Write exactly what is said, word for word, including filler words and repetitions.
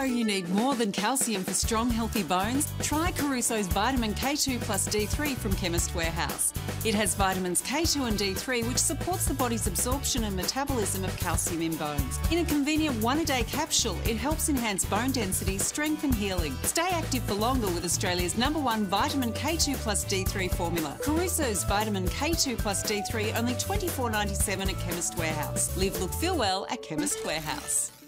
know you need more than calcium for strong, healthy bones? Try Caruso's Vitamin K two plus D three from Chemist Warehouse. It has vitamins K two and D three, which supports the body's absorption and metabolism of calcium in bones. In a convenient one-a-day capsule, it helps enhance bone density, strength and healing. Stay active for longer with Australia's number one Vitamin K two plus D three formula. Caruso's Vitamin K two plus D three, only twenty-four ninety-seven at Chemist Warehouse. Live, look, feel well at Chemist Warehouse.